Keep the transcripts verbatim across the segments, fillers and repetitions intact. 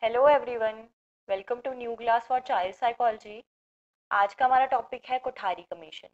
Hello everyone. Welcome to new class for child psychology. आज का हमारा टॉपिक है कोठारी कमीशन।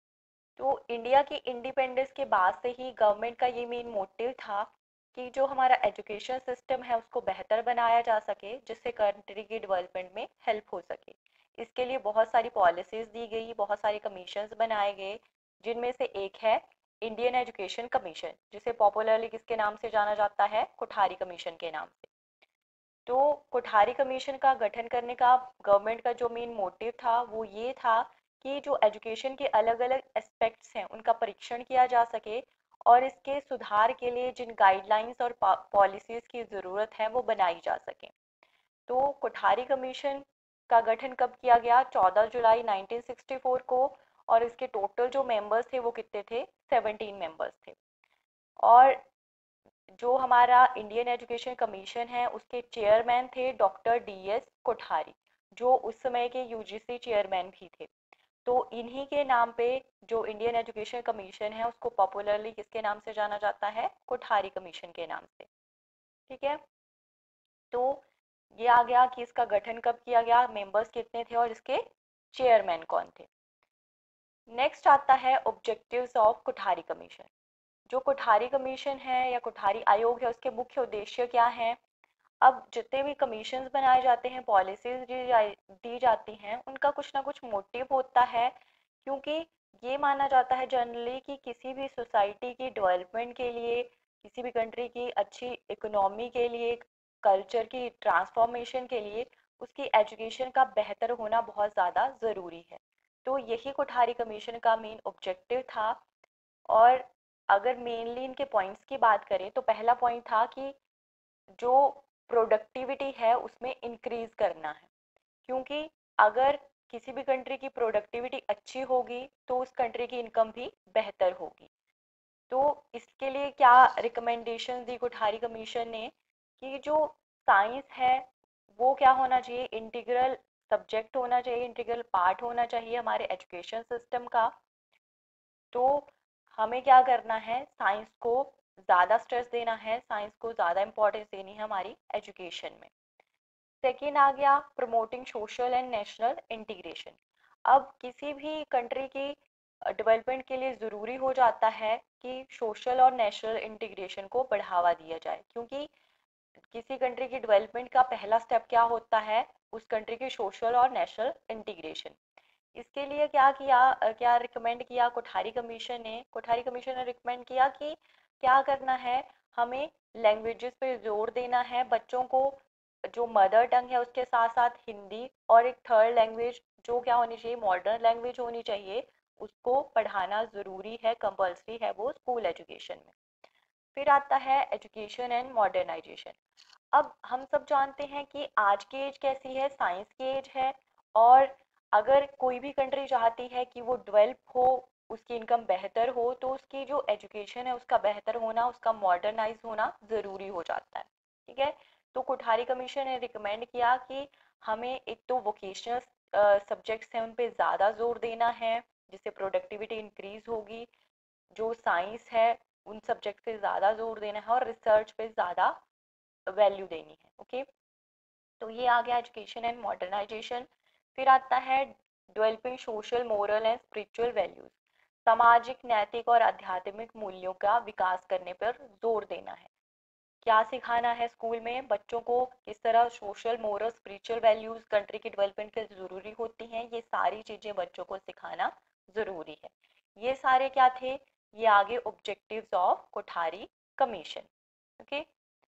तो इंडिया की इंडिपेंडेंस के बाद से ही गवर्नमेंट का ये मेन मोटिव था कि जो हमारा एजुकेशन सिस्टम है उसको बेहतर बनाया जा सके, जिससे कंट्री की डेवलपमेंट में हेल्प हो सके। इसके लिए बहुत सारी पॉलिसीज दी गई, बहुत सारे कमीशंस बनाए गए, जिनमें से एक है इंडियन एजुकेशन कमीशन, जिसे पॉपुलरली किसके नाम से जाना जाता है? कोठारी कमीशन के नाम से। तो कोठारी कमीशन का गठन करने का गवर्नमेंट का जो मेन मोटिव था वो ये था कि जो एजुकेशन के अलग अलग एस्पेक्ट्स हैं उनका परीक्षण किया जा सके, और इसके सुधार के लिए जिन गाइडलाइंस और पॉलिसीज की ज़रूरत है वो बनाई जा सके। तो कोठारी कमीशन का गठन कब किया गया? चौदह जुलाई नाइनटीन सिक्सटी फोर को। और इसके टोटल जो मेंबर्स थे वो कितने थे? सेवनटीन मेंबर्स थे। और जो हमारा इंडियन एजुकेशन कमीशन है उसके चेयरमैन थे डॉक्टर डी एस कोठारी, जो उस समय के यू जी सी चेयरमैन भी थे। तो इन्हीं के नाम पे जो इंडियन एजुकेशन कमीशन है उसको पॉपुलरली किसके नाम से जाना जाता है? कोठारी कमीशन के नाम से। ठीक है। तो ये आ गया कि इसका गठन कब किया गया, मेंबर्स कितने थे और इसके चेयरमैन कौन थे। नेक्स्ट आता है ऑब्जेक्टिव्स ऑफ कोठारी कमीशन। जो कोठारी कमीशन है या कोठारी आयोग है उसके मुख्य उद्देश्य क्या हैं? अब जितने भी कमीशंस बनाए जाते हैं, पॉलिसीज दी जा, दी जाती हैं, उनका कुछ ना कुछ मोटिव होता है। क्योंकि ये माना जाता है जनरली कि किसी भी सोसाइटी की डेवलपमेंट के लिए, किसी भी कंट्री की अच्छी इकोनॉमी के लिए, कल्चर की ट्रांसफॉर्मेशन के लिए उसकी एजुकेशन का बेहतर होना बहुत ज़्यादा ज़रूरी है। तो यही कोठारी कमीशन का मेन ऑब्जेक्टिव था। और अगर मेनली इनके पॉइंट्स की बात करें तो पहला पॉइंट था कि जो प्रोडक्टिविटी है उसमें इंक्रीज करना है। क्योंकि अगर किसी भी कंट्री की प्रोडक्टिविटी अच्छी होगी तो उस कंट्री की इनकम भी बेहतर होगी। तो इसके लिए क्या रिकमेंडेशन दी कोठारी कमीशन ने कि जो साइंस है वो क्या होना चाहिए? इंटीग्रल सब्जेक्ट होना चाहिए, इंटीग्रल पार्ट होना चाहिए हमारे एजुकेशन सिस्टम का। तो हमें क्या करना है? साइंस को ज़्यादा स्ट्रेस देना है, साइंस को ज़्यादा इम्पोर्टेंस देनी है हमारी एजुकेशन में। सेकेंड आ गया promoting social and national integration. अब किसी भी कंट्री की डेवलपमेंट के लिए ज़रूरी हो जाता है कि सोशल और नेशनल इंटीग्रेशन को बढ़ावा दिया जाए। क्योंकि किसी कंट्री की डेवलपमेंट का पहला स्टेप क्या होता है? उस कंट्री की सोशल और नेशनल इंटीग्रेशन। इसके लिए क्या किया, अ, क्या रिकमेंड किया कोठारी कमीशन ने? कोठारी कमीशन ने रिकमेंड किया कि क्या करना है, हमें लैंग्वेजेस पे जोर देना है। बच्चों को जो मदर टंग है उसके साथ साथ हिंदी और एक थर्ड लैंग्वेज जो क्या होनी चाहिए, मॉडर्न लैंग्वेज होनी चाहिए, उसको पढ़ाना ज़रूरी है, कंपल्सरी है वो स्कूल एजुकेशन में। फिर आता है एजुकेशन एंड मॉडर्नाइजेशन। अब हम सब जानते हैं कि आज की एज कैसी है? साइंस की एज है। और अगर कोई भी कंट्री चाहती है कि वो डेवलप हो, उसकी इनकम बेहतर हो, तो उसकी जो एजुकेशन है उसका बेहतर होना, उसका मॉडर्नाइज होना ज़रूरी हो जाता है। ठीक है। तो कोठारी कमीशन ने रिकमेंड किया कि हमें एक तो वोकेशनल सब्जेक्ट्स हैं उन पे ज़्यादा जोर देना है, जिससे प्रोडक्टिविटी इंक्रीज होगी। जो साइंस है उन सब्जेक्ट पे ज़्यादा जोर देना है और रिसर्च पे ज़्यादा वैल्यू देनी है। ओके। तो ये आ गया एजुकेशन एंड मॉडर्नाइजेशन। फिर आता है developing social moral and spiritual values. सामाजिक, नैतिक और आध्यात्मिक मूल्यों का विकास करने पर जोर देना है। क्या सिखाना है स्कूल में बच्चों को? किस तरह social moral spiritual values country की डेवलपमेंट के जरूरी होती हैं, ये सारी चीजें बच्चों को सिखाना जरूरी है। ये सारे क्या थे? ये आगे objectives of Kothari commission. Okay.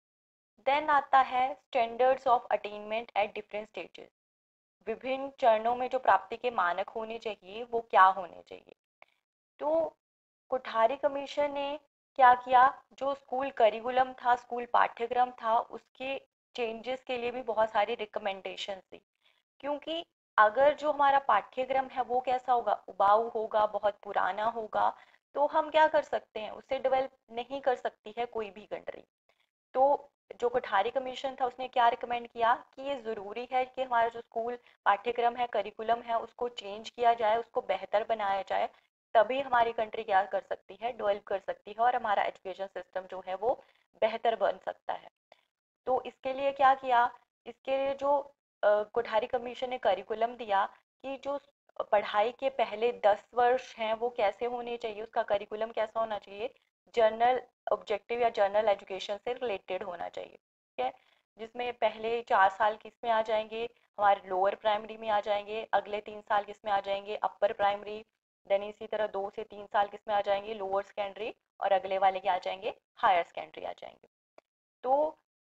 Then आता है standards of attainment at different stages. विभिन्न चरणों में जो प्राप्ति के मानक होने चाहिए वो क्या होने चाहिए? तो कोठारी कमीशन ने क्या किया, जो स्कूल करिकुलम था, स्कूल पाठ्यक्रम था, उसके चेंजेस के लिए भी बहुत सारी रिकमेंडेशन दी। क्योंकि अगर जो हमारा पाठ्यक्रम है वो कैसा होगा? उबाऊ होगा, बहुत पुराना होगा, तो हम क्या कर सकते हैं? उसे डेवलप नहीं कर सकती है कोई भी कंट्री। तो जो कोठारी कमीशन था उसने क्या रिकमेंड किया कि ये ज़रूरी है कि हमारा जो स्कूल पाठ्यक्रम है, करिकुलम है, उसको चेंज किया जाए, उसको बेहतर बनाया जाए। तभी हमारी कंट्री क्या कर सकती है? डेवलप कर सकती है और हमारा एजुकेशन सिस्टम जो है वो बेहतर बन सकता है। तो इसके लिए क्या किया इसके लिए जो अ, कोठारी कमीशन ने करिकुलम दिया कि जो पढ़ाई के पहले दस वर्ष हैं वो कैसे होने चाहिए, उसका करिकुलम कैसा होना चाहिए, जनरल ऑब्जेक्टिव या जनरल एजुकेशन से रिलेटेड होना चाहिए। ठीक है, जिसमें पहले चार साल किस में आ जाएंगे, हमारे लोअर प्राइमरी में आ जाएंगे, अगले तीन साल किस में आ जाएंगे, अपर प्राइमरी, देन इसी तरह दो से तीन साल किस में आ जाएंगे, लोअर सेकेंडरी, और अगले वाले के आ जाएंगे हायर सेकेंडरी आ जाएंगे। तो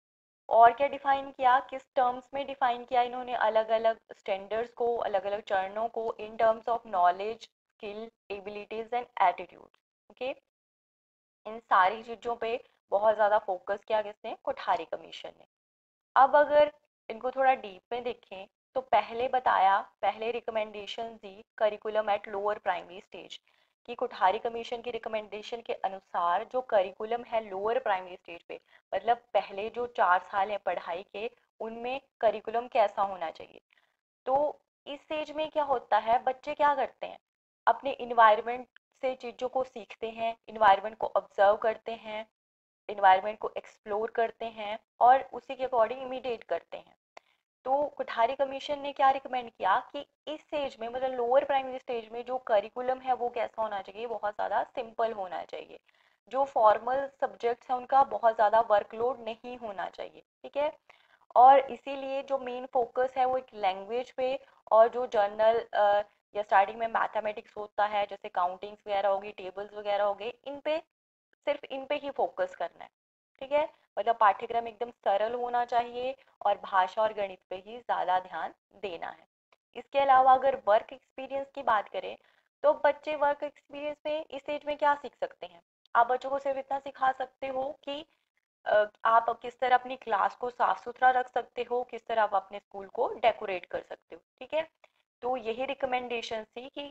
और क्या डिफाइन किया, किस टर्म्स में डिफाइन किया इन्होंने अलग अलग स्टैंडर्ड्स को, अलग अलग चरणों को, in terms of knowledge, skill, abilities and attitude. Okay, इन सारी चीजों पे बहुत ज़्यादा फोकस किया किसने, कोठारी कमीशन ने। अब अगर इनको थोड़ा डीप में देखें तो पहले बताया, पहले रिकमेंडेशन दी curriculum at lower primary stage, कि कोठारी कमीशन की रिकमेंडेशन के अनुसार जो करिकुलम है लोअर प्राइमरी स्टेज पे, मतलब पहले जो चार साल है पढ़ाई के, उनमें करिकुलम कैसा होना चाहिए। तो इस स्टेज में क्या होता है, बच्चे क्या करते हैं, अपने इन्वायरमेंट से चीज़ों को सीखते हैं, इन्वायरमेंट को ऑब्जर्व करते हैं, इन्वायरमेंट को एक्सप्लोर करते हैं और उसी के अकॉर्डिंग इमिटेट करते हैं। तो कोठारी कमीशन ने क्या रिकमेंड किया कि इस स्टेज में, मतलब लोअर प्राइमरी स्टेज में, जो करिकुलम है वो कैसा होना चाहिए, बहुत ज़्यादा सिंपल होना चाहिए। जो फॉर्मल सब्जेक्ट्स हैं उनका बहुत ज़्यादा वर्कलोड नहीं होना चाहिए। ठीक है, और इसीलिए जो मेन फोकस है वो एक लैंग्वेज पे, और जो जर्नल या स्टार्टिंग में मैथमेटिक्स होता है, जैसे काउंटिंग्स वगैरह होगी, टेबल्स वगैरह हो गए, इन पे, सिर्फ इन पे ही फोकस करना है। ठीक है, मतलब पाठ्यक्रम एकदम सरल होना चाहिए और भाषा और गणित पे ही ज़्यादा ध्यान देना है। इसके अलावा अगर वर्क एक्सपीरियंस की बात करें तो बच्चे वर्क एक्सपीरियंस में इस एज में क्या सीख सकते हैं। आप बच्चों को सिर्फ इतना सिखा सकते हो कि अ, आप किस तरह अपनी क्लास को साफ सुथरा रख सकते हो, किस तरह आप अपने स्कूल को डेकोरेट कर सकते हो। ठीक है, तो यही रिकमेंडेशन थी कि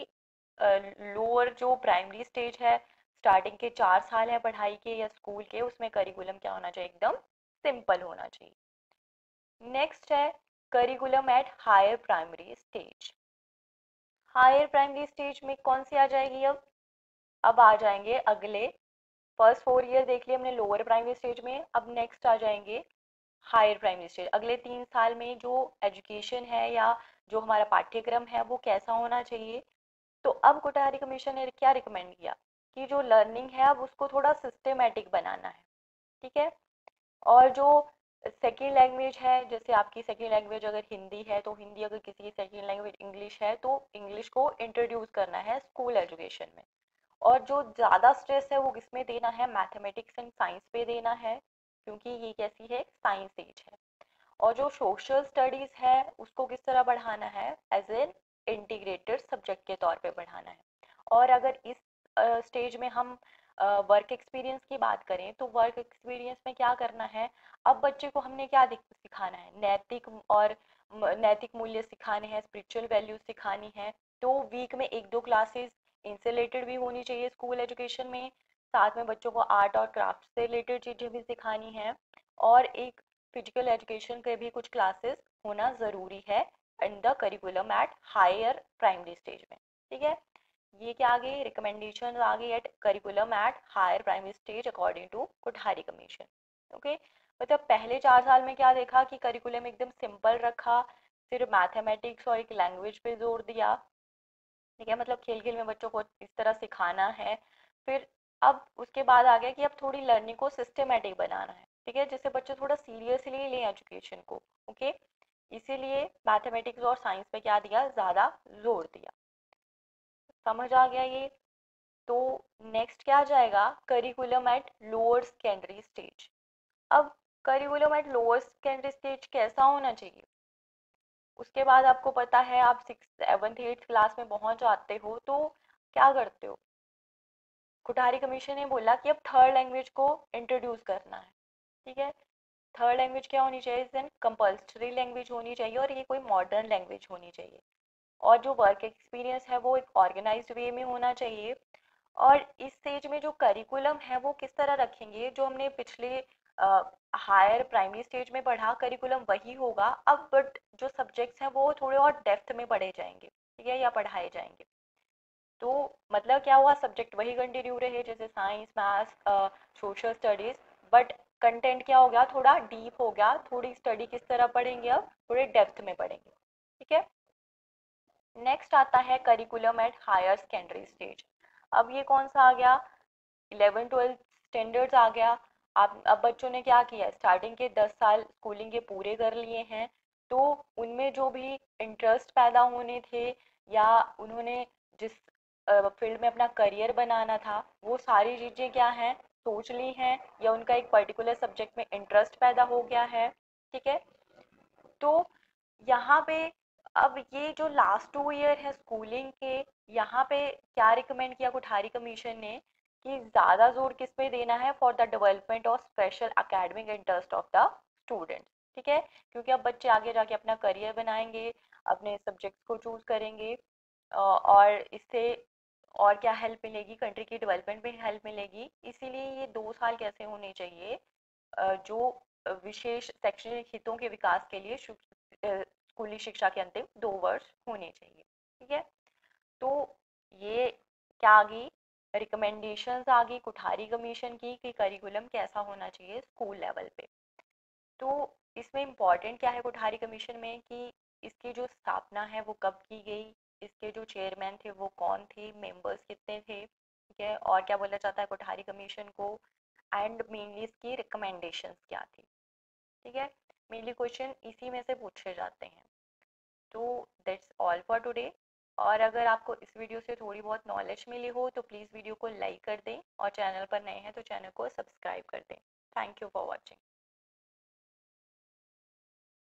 लोअर जो प्राइमरी स्टेज है, स्टार्टिंग के चार साल है पढ़ाई के या स्कूल के, उसमें करिकुलम क्या होना चाहिए, एकदम सिंपल होना चाहिए। नेक्स्ट है curriculum at higher primary stage. Higher primary stage में कौन सी आ जाएगी, अब अब आ जाएंगे अगले, फर्स्ट फोर ईयर देख लिए हमने लोअर प्राइमरी स्टेज में, अब नेक्स्ट आ जाएंगे हायर प्राइमरी स्टेज। अगले तीन साल में जो एजुकेशन है या जो हमारा पाठ्यक्रम है वो कैसा होना चाहिए। तो अब कोठारी कमीशन ने क्या रिकमेंड किया कि जो लर्निंग है अब उसको थोड़ा सिस्टमेटिक बनाना है। ठीक है, और जो सेकेंड लैंग्वेज है, जैसे आपकी सेकेंड लैंग्वेज अगर हिंदी है तो हिंदी, अगर किसी की सेकेंड लैंग्वेज इंग्लिश है तो इंग्लिश को इंट्रोड्यूस करना है स्कूल एजुकेशन में। और जो ज़्यादा स्ट्रेस है वो किसमें देना है, मैथमेटिक्स एंड साइंस पे देना है, क्योंकि ये कैसी है, साइंस एज है। और जो सोशल स्टडीज़ है उसको किस तरह बढ़ाना है, एज एन इंटीग्रेटेड सब्जेक्ट के तौर पे बढ़ाना है। और अगर इस स्टेज uh, में हम वर्क uh, एक्सपीरियंस की बात करें तो वर्क एक्सपीरियंस में क्या करना है, अब बच्चे को हमने क्या सिखाना है, नैतिक और नैतिक मूल्य सिखाने हैं, स्पिरिचुअल वैल्यूज सिखानी है। तो वीक में एक दो क्लासेस इनसे रिलेटेड भी होनी चाहिए स्कूल एजुकेशन में, साथ में बच्चों को आर्ट और क्राफ्ट से रिलेटेड चीज़ें भी सिखानी है, और एक फिजिकल एजुकेशन के भी कुछ क्लासेस होना ज़रूरी है in the curriculum at higher primary stage में। ठीक है, ये क्या आ गई, रिकमेंडेशन आ गई at curriculum at higher primary stage according to Kothari commission. Okay, मतलब पहले चार साल में क्या देखा कि करिकुलम एकदम सिंपल रखा, सिर्फ मैथमेटिक्स और एक लैंग्वेज पे जोर दिया। ठीक है, मतलब खेल खेल में बच्चों को इस तरह सिखाना है। फिर अब उसके बाद आ गया कि अब थोड़ी लर्निंग को सिस्टमेटिक बनाना है। ठीक है, जिससे बच्चे थोड़ा सीरियसली लें एजुकेशन को। ओके, इसीलिए मैथमेटिक्स और साइंस पे क्या दिया, ज़्यादा जोर दिया। समझ आ गया ये। तो नेक्स्ट क्या आ जाएगा, curriculum at lower secondary stage. अब curriculum at lower secondary stage कैसा होना चाहिए, उसके बाद आपको पता है आप सिक्स सेवन्थ एट्थ क्लास में पहुंच जाते हो तो क्या करते हो, कोठारी कमीशन ने बोला कि अब थर्ड लैंग्वेज को इंट्रोड्यूस करना है। ठीक है, थर्ड लैंग्वेज क्या होनी चाहिए, देन कंपल्सरी लैंग्वेज होनी चाहिए, और ये कोई मॉडर्न लैंग्वेज होनी चाहिए। और जो वर्क एक्सपीरियंस है वो एक ऑर्गेनाइज्ड वे में होना चाहिए। और इस स्टेज में जो करिकुलम है वो किस तरह रखेंगे, जो हमने पिछले हायर प्राइमरी स्टेज में पढ़ा करिकुलम वही होगा अब, बट जो सब्जेक्ट्स हैं वो थोड़े और डेप्थ में पढ़े जाएंगे। ठीक है, या पढ़ाए जाएंगे। तो मतलब क्या हुआ, सब्जेक्ट वही कंटिन्यू रहे, जैसे science, maths, social studies, but content क्या हो गया, थोड़ा डीप हो गया, थोड़ी स्टडी किस तरह पढ़ेंगे, अब थोड़े डेप्थ में पढ़ेंगे। ठीक है। नेक्स्ट आता है curriculum at higher secondary stage. अब ये कौन सा आ गया, इलेवन ट्वेल्थ स्टैंडर्ड्स आ गया। आप अब बच्चों ने क्या किया, स्टार्टिंग के दस साल स्कूलिंग के पूरे कर लिए हैं, तो उनमें जो भी इंटरेस्ट पैदा होने थे या उन्होंने जिस फील्ड में अपना करियर बनाना था, वो सारी चीज़ें क्या हैं, सोच ली हैं, या उनका एक पर्टिकुलर सब्जेक्ट में इंटरेस्ट पैदा हो गया है। ठीक है। तो यहाँ पे अब ये जो लास्ट टू ईयर है स्कूलिंग के, यहाँ पे क्या रिकमेंड किया कोठारी कमीशन ने कि ज़्यादा जोर किस पे देना है, for the development of special academic interest of the student. ठीक है। क्योंकि अब बच्चे आगे जाके अपना करियर बनाएंगे, अपने सब्जेक्ट्स को चूज करेंगे, अ, और इससे और क्या हेल्प मिलेगी, कंट्री की डेवलपमेंट में हेल्प मिलेगी। इसीलिए ये दो साल कैसे होने चाहिए, अ, जो विशेष शैक्षणिक हितों के विकास के लिए शु- अ, स्कूली शिक्षा के अंतिम दो वर्ष होने चाहिए। ठीक है। तो ये क्या आ गई, रिकमेंडेशंस आ गई कोठारी कमीशन की कि करिकुलम कैसा होना चाहिए स्कूल लेवल पे। तो इसमें इम्पॉर्टेंट क्या है कोठारी कमीशन में कि इसकी जो स्थापना है वो कब की गई, इसके जो चेयरमैन थे वो कौन थे, मेंबर्स कितने थे, ठीक है, और क्या बोला जाता है कोठारी कमीशन को, एंड मेनली इसकी रिकमेंडेशंस क्या थी। ठीक है। मेनली क्वेश्चन इसी में से पूछे जाते हैं। तो दैट्स ऑल फॉर टुडे। और अगर आपको इस वीडियो से थोड़ी बहुत नॉलेज मिली हो तो प्लीज़ वीडियो को लाइक कर दें, और चैनल पर नए हैं तो चैनल को सब्सक्राइब कर दें। Thank you for watching.